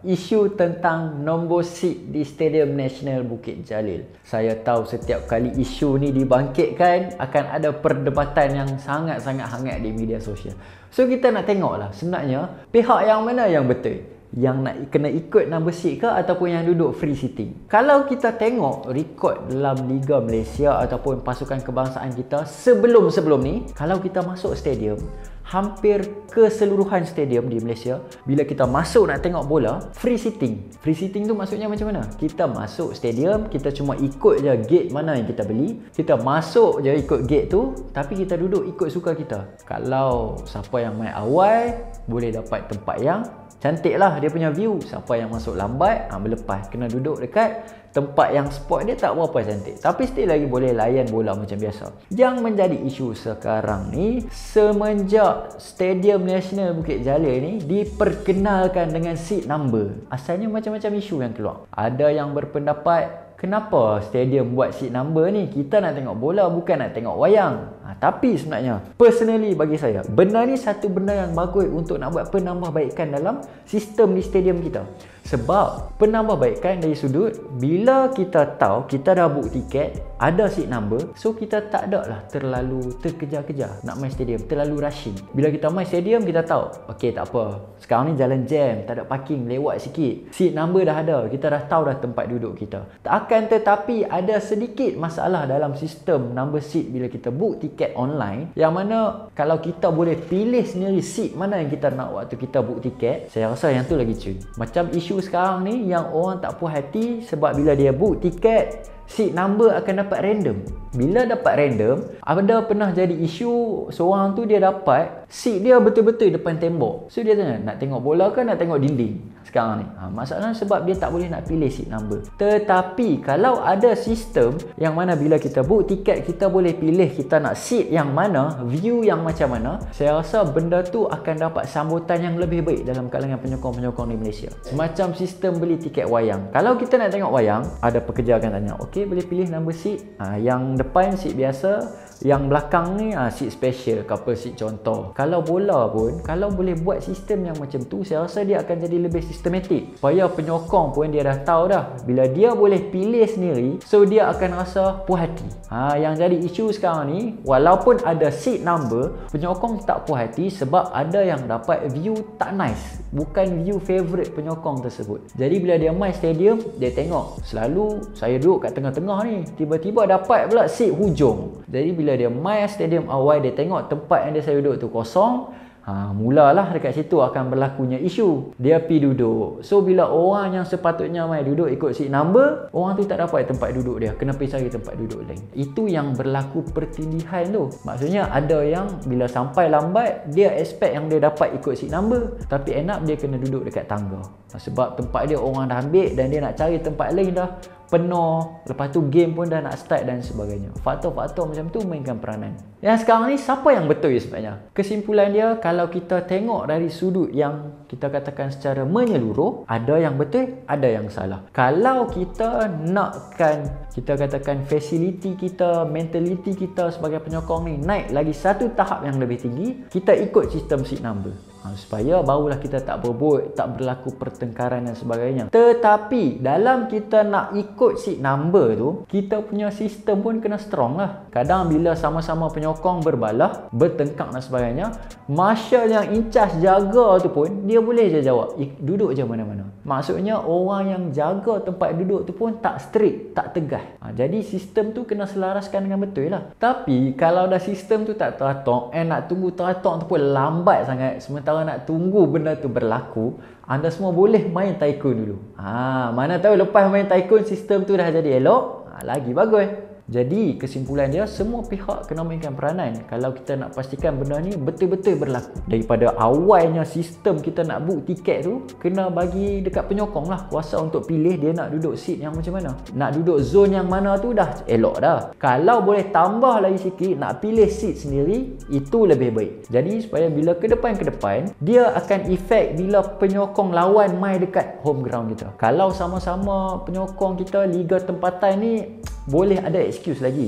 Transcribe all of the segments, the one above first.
isu tentang nombor seat di Stadium Nasional Bukit Jalil. Saya tahu setiap kali isu ni dibangkitkan akan ada perdebatan yang sangat-sangat hangat di media sosial. So kita nak tengoklah sebenarnya pihak yang mana yang betul, yang nak kena ikut number seat ke ataupun yang duduk free sitting. Kalau kita tengok rekod dalam Liga Malaysia ataupun pasukan kebangsaan kita sebelum ni, kalau kita masuk stadium, hampir keseluruhan stadium di Malaysia, bila kita masuk nak tengok bola, free sitting. Free sitting tu maksudnya macam mana? Kita masuk stadium, kita cuma ikut je gate mana yang kita beli, kita masuk je ikut gate tu, tapi kita duduk ikut suka kita. Kalau siapa yang main awal, boleh dapat tempat yang cantik lah dia punya view. Siapa yang masuk lambat, berlepas kena duduk dekat tempat yang spot dia tak berapa cantik, tapi still lagi boleh layan bola macam biasa. Yang menjadi isu sekarang ni, semenjak Stadium Nasional Bukit Jalil ni diperkenalkan dengan seat number, asalnya macam-macam isu yang keluar. Ada yang berpendapat, kenapa stadium buat seat number ni? Kita nak tengok bola, bukan nak tengok wayang. Tapi sebenarnya, personally bagi saya, benda ni satu benda yang bagus untuk nak buat penambahbaikan dalam sistem di stadium kita. Sebab penambahbaikan dari sudut, bila kita tahu kita dah book tiket, ada seat number, so kita tak ada lah terlalu terkejar-kejar nak main stadium, terlalu rushing. Bila kita main stadium, kita tahu, okey tak apa, sekarang ni jalan jam, tak ada parking, lewat sikit, seat number dah ada, kita dah tahu dah tempat duduk kita. Akan tetapi ada sedikit masalah dalam sistem number seat bila kita book tiket online, yang mana kalau kita boleh pilih sendiri seat mana yang kita nak waktu kita book tiket, saya rasa yang tu lagi cuy. Macam isu sekarang ni yang orang tak puas hati sebab bila dia book tiket, seat number akan dapat random. Bila dapat random, ada pernah jadi isu seorang tu dia dapat seat dia betul-betul depan tembok. So dia tanya, nak tengok bola ke nak tengok dinding sekarang ni? Masalahnya sebab dia tak boleh nak pilih seat number. Tetapi kalau ada sistem yang mana bila kita book tiket, kita boleh pilih kita nak seat yang mana, view yang macam mana, saya rasa benda tu akan dapat sambutan yang lebih baik dalam kalangan penyokong-penyokong di Malaysia. Semacam sistem beli tiket wayang. Kalau kita nak tengok wayang, ada pekerja akan tanya, okey boleh pilih number seat, yang depan seat biasa, yang belakang ni seat special, couple seat contoh. Kalau bola pun, kalau boleh buat sistem yang macam tu, saya rasa dia akan jadi lebih sistematik, supaya penyokong pun dia dah tahu dah, bila dia boleh pilih sendiri, so dia akan rasa puas hati. Yang jadi isu sekarang ni, walaupun ada seat number, penyokong tak puas hati sebab ada yang dapat view tak nice, bukan view favourite penyokong tersebut. Jadi bila dia main stadium, dia tengok, selalu saya duduk kat tengah-tengah ni, tiba-tiba dapat pula seat hujung. Jadi bila dia main stadium awal, dia tengok tempat yang dia saya duduk tu kosong, mulalah dekat situ akan berlakunya isu. Dia pergi duduk. So bila orang yang sepatutnya main duduk ikut seat number, orang tu tak dapat tempat duduk dia, kena pergi cari tempat duduk lain. Itu yang berlaku pertindihan tu. Maksudnya ada yang bila sampai lambat, dia expect yang dia dapat ikut seat number, tapi end up dia kena duduk dekat tangga. Sebab tempat dia orang dah ambil dan dia nak cari tempat lain dah penuh, lepas tu game pun dah nak start dan sebagainya. Faktor-faktor macam tu mainkan peranan. Yang sekarang ni siapa yang betul sebenarnya? Kesimpulan dia, kalau kita tengok dari sudut yang kita katakan secara menyeluruh, ada yang betul, ada yang salah. Kalau kita nakkan, kita katakan fasiliti kita, mentaliti kita sebagai penyokong ni naik lagi satu tahap yang lebih tinggi, kita ikut sistem seat number. Supaya barulah kita tak berebut, tak berlaku pertengkaran dan sebagainya. Tetapi dalam kita nak ikut seat number tu, kita punya sistem pun kena strong lah. Kadang bila sama-sama penyokong berbalah, bertengkar dan sebagainya, marshal yang in charge jaga tu pun, dia boleh je jawab, duduk je mana-mana. Maksudnya orang yang jaga tempat duduk tu pun tak strict, tak tegas. Jadi sistem tu kena selaraskan dengan betul lah. Tapi kalau dah sistem tu tak teratur, nak tunggu teratur tu pun lambat sangat, sementara nak tunggu benda tu berlaku, anda semua boleh main tycoon dulu. Mana tahu lepas main tycoon sistem tu dah jadi elok, lagi bagus. Jadi kesimpulan dia, semua pihak kena mainkan peranan kalau kita nak pastikan benda ni betul-betul berlaku. Daripada awalnya sistem kita nak book tiket tu, kena bagi dekat penyokong lah kuasa untuk pilih dia nak duduk seat yang macam mana, nak duduk zone yang mana tu dah elok dah. Kalau boleh tambah lagi sikit, nak pilih seat sendiri, itu lebih baik. Jadi supaya bila ke depan, dia akan efek bila penyokong lawan main dekat home ground kita. Kalau sama-sama penyokong kita liga tempatan ni, boleh ada excuse lagi.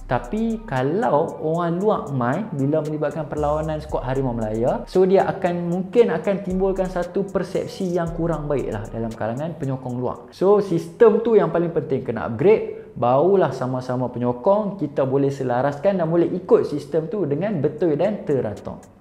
Tapi kalau orang luar mai bila melibatkan perlawanan skuad Harimau Melaya, so dia mungkin akan timbulkan satu persepsi yang kurang baik lah dalam kalangan penyokong luar. So sistem tu yang paling penting kena upgrade, barulah sama-sama penyokong kita boleh selaraskan dan boleh ikut sistem tu dengan betul dan teratur.